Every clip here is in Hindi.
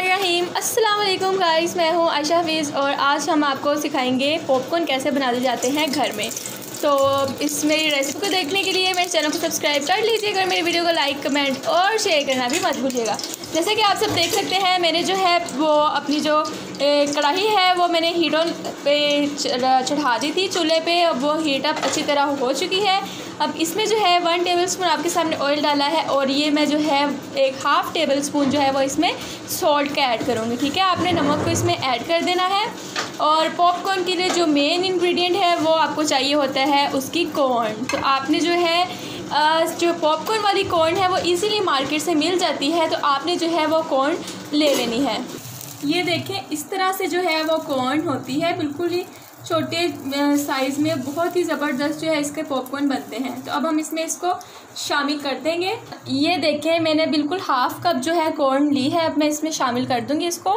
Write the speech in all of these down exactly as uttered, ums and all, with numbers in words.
बिस्मिल्लाहिर्रहमानिर्रहीम। अस्सलाम वालेकुम गाइस, मैं हूँ आयशा हफीज़ और आज हम आपको सिखाएंगे पॉपकॉर्न कैसे बनाए जाते हैं घर में। तो इस मेरी रेसिपी को देखने के लिए मेरे चैनल को सब्सक्राइब कर लीजिएगा और मेरी वीडियो को लाइक कमेंट और शेयर करना भी मत भूलिएगा। जैसे कि आप सब देख सकते हैं, मैंने जो है वो अपनी जो कढ़ाई है वो मैंने हीट ऑन पे चढ़ा दी थी चूल्हे पे। अब वो हीट अप अच्छी तरह हो चुकी है। अब इसमें जो है वन टेबलस्पून आपके सामने ऑयल डाला है और ये मैं जो है एक हाफ़ टेबल स्पून जो है वो इसमें सॉल्ट का ऐड करूँगी। ठीक है, आपने नमक को इसमें ऐड कर देना है। और पॉपकॉर्न के लिए जो मेन इंग्रेडिएंट है वो आपको चाहिए होता है उसकी कॉर्न। तो आपने जो है जो पॉपकॉर्न वाली कॉर्न है वो इजीली मार्केट से मिल जाती है, तो आपने जो है वो कॉर्न ले लेनी है। ये देखें, इस तरह से जो है वो कॉर्न होती है, बिल्कुल ही छोटे साइज़ में, बहुत ही ज़बरदस्त जो है इसके पॉपकॉर्न बनते हैं। तो अब हम इसमें इसको शामिल कर देंगे। ये देखें, मैंने बिल्कुल हाफ़ कप जो है कॉर्न ली है, अब मैं इसमें शामिल कर दूँगी इसको।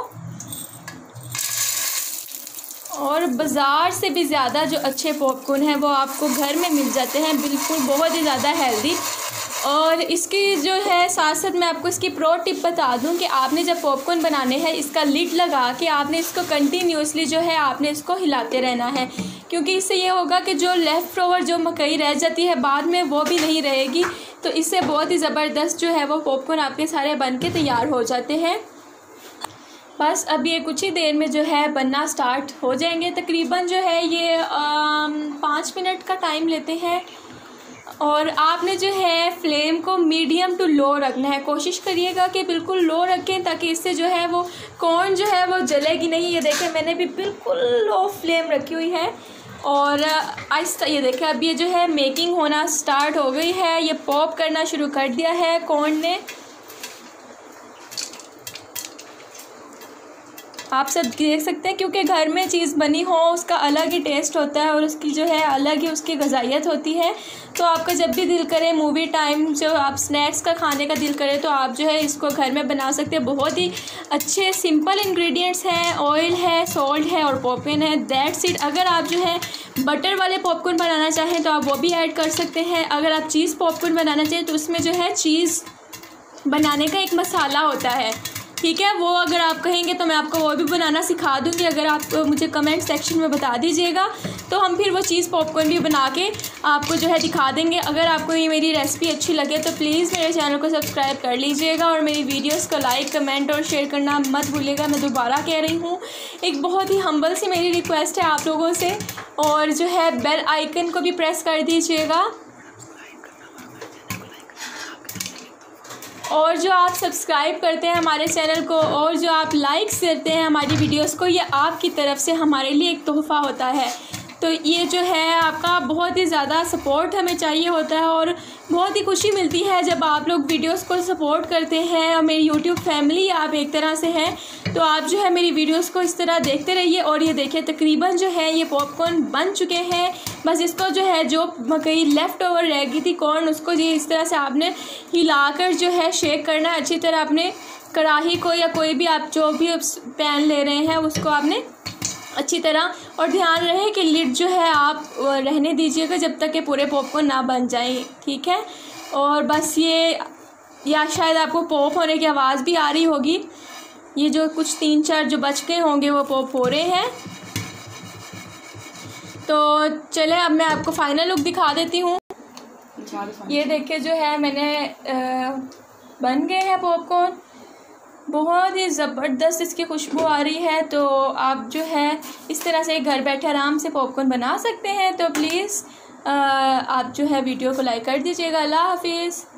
और बाज़ार से भी ज़्यादा जो अच्छे पॉपकॉर्न हैं वो आपको घर में मिल जाते हैं, बिल्कुल बहुत ही ज़्यादा हेल्दी। और इसकी जो है साथ साथ मैं आपको इसकी प्रो टिप बता दूं कि आपने जब पॉपकॉर्न बनाने हैं इसका लिड लगा के आपने इसको कंटिन्यूसली जो है आपने इसको हिलाते रहना है, क्योंकि इससे ये होगा कि जो लेफ़्ट ओवर जो मकई रह जाती है बाद में वो भी नहीं रहेगी। तो इससे बहुत ही ज़बरदस्त जो है वो पॉपकॉर्न आपके सारे बन के तैयार हो जाते हैं। बस अब ये कुछ ही देर में जो है बनना स्टार्ट हो जाएंगे। तकरीबन जो है ये पाँच मिनट का टाइम लेते हैं और आपने जो है फ्लेम को मीडियम टू लो रखना है। कोशिश करिएगा कि बिल्कुल लो रखें ताकि इससे जो है वो कॉर्न जो है वो जलेगी नहीं। ये देखें, मैंने भी बिल्कुल लो फ्लेम रखी हुई है और आहिस्ता, ये देखें अब ये जो है मेकिंग होना स्टार्ट हो गई है। ये पॉप करना शुरू कर दिया है कॉर्न ने। आप सब देख सकते हैं, क्योंकि घर में चीज़ बनी हो उसका अलग ही टेस्ट होता है और उसकी जो है अलग ही उसकी ग़िज़ाइयत होती है। तो आपका जब भी दिल करे, मूवी टाइम जो आप स्नैक्स का खाने का दिल करे, तो आप जो है इसको घर में बना सकते हैं। बहुत ही अच्छे सिंपल इंग्रेडिएंट्स हैं, ऑयल है, सॉल्ट है और पॉपकॉर्न है, दैट्स इट। अगर आप जो है बटर वाले पॉपकॉर्न बनाना चाहें तो आप वो भी ऐड कर सकते हैं। अगर आप चीज़ पॉपकॉर्न बनाना चाहें तो उसमें जो है चीज़ बनाने का एक मसाला होता है, ठीक है, वो अगर आप कहेंगे तो मैं आपको वो भी बनाना सिखा दूँगी। अगर आप मुझे कमेंट सेक्शन में बता दीजिएगा तो हम फिर वो चीज़ पॉपकॉर्न भी बना के आपको जो है दिखा देंगे। अगर आपको ये मेरी रेसिपी अच्छी लगे तो प्लीज़ मेरे चैनल को सब्सक्राइब कर लीजिएगा और मेरी वीडियोस को लाइक कमेंट और शेयर करना मत भूलिएगा। मैं दोबारा कह रही हूँ, एक बहुत ही हम्बल सी मेरी रिक्वेस्ट है आप लोगों से। और जो है बेल आइकन को भी प्रेस कर दीजिएगा। और जो आप सब्सक्राइब करते हैं हमारे चैनल को और जो आप लाइक्स करते हैं हमारी वीडियोस को, ये आपकी तरफ से हमारे लिए एक तोहफ़ा होता है। तो ये जो है आपका बहुत ही ज़्यादा सपोर्ट हमें चाहिए होता है और बहुत ही खुशी मिलती है जब आप लोग वीडियोस को सपोर्ट करते हैं। और मेरी यूट्यूब फैमिली आप एक तरह से हैं, तो आप जो है मेरी वीडियोस को इस तरह देखते रहिए। और ये देखिए, तकरीबन जो है ये पॉपकॉर्न बन चुके हैं। बस इसको जो है जो मकई लेफ़्ट ओवर रह गई थी कॉर्न, उसको ये इस तरह से आपने हिलाकर जो है शेक करना है अच्छी तरह। अपने कढ़ाई को या कोई भी आप जो भी पैन ले रहे हैं उसको आपने अच्छी तरह, और ध्यान रहे कि लिड जो है आप रहने दीजिएगा जब तक कि पूरे पॉपकॉर्न ना बन जाए, ठीक है। और बस ये, या शायद आपको पॉप होने की आवाज़ भी आ रही होगी। ये जो कुछ तीन चार जो बच गए होंगे वो पॉप हो रहे हैं। तो चले अब मैं आपको फाइनल लुक दिखा देती हूँ। ये देखिए जो है मैंने आ, बन गए हैं पॉपकॉर्न, बहुत ही ज़बरदस्त इसकी खुशबू आ रही है। तो आप जो है इस तरह से घर बैठे आराम से पॉपकॉर्न बना सकते हैं। तो प्लीज़ आप जो है वीडियो को लाइक कर दीजिएगा। अल्लाह हाफिज़।